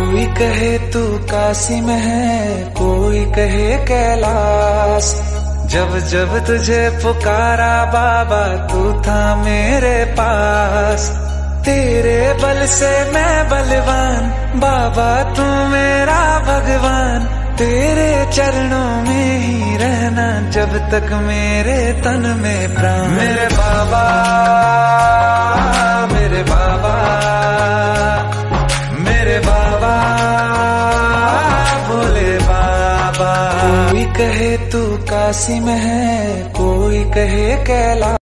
कोई कहे तू काशी में है, कोई कहे कैलाश। जब जब तुझे पुकारा बाबा तू था मेरे पास। तेरे बल से मैं बलवान, बाबा तू मेरा भगवान। तेरे चरणों में ही रहना जब तक मेरे तन में प्राण। मेरे बाबा, मेरे बाबा, मेरे बाबा, भोले बाबा। कोई कहे तू काशी में है, कोई कहे कैलाश।